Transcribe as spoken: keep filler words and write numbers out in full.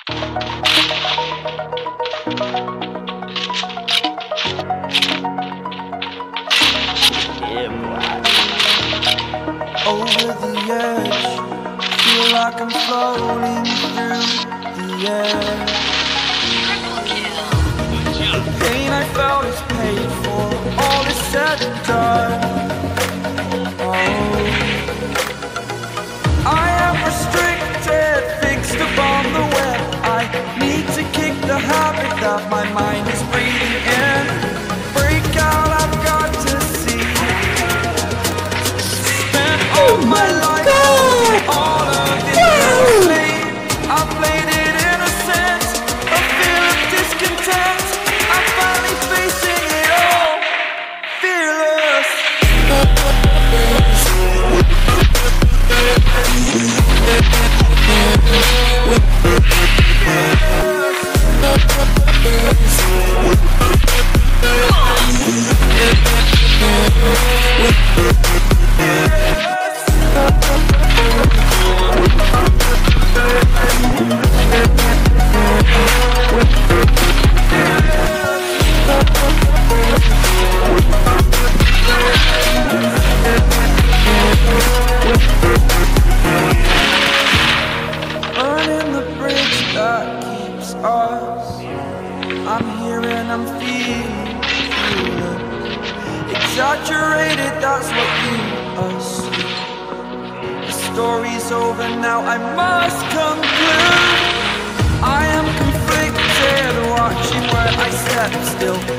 Over the edge, feel like I'm floating through the air. The pain I felt is paid for, all is said and done. Oh, I am restricted, fixed upon the web. I need to kick the habit that my mind is breathing in. Break out, I've got to see. Spent all my life, all of it endlessly. I played it innocent, a feel of discontent. I'm finally facing it all, fearless. Burning the bridge that keeps us. I'm here and I'm feeling, feeling exaggerated, that's what you assume. The story's over now, I must conclude. I am conflicted, watching where I step still.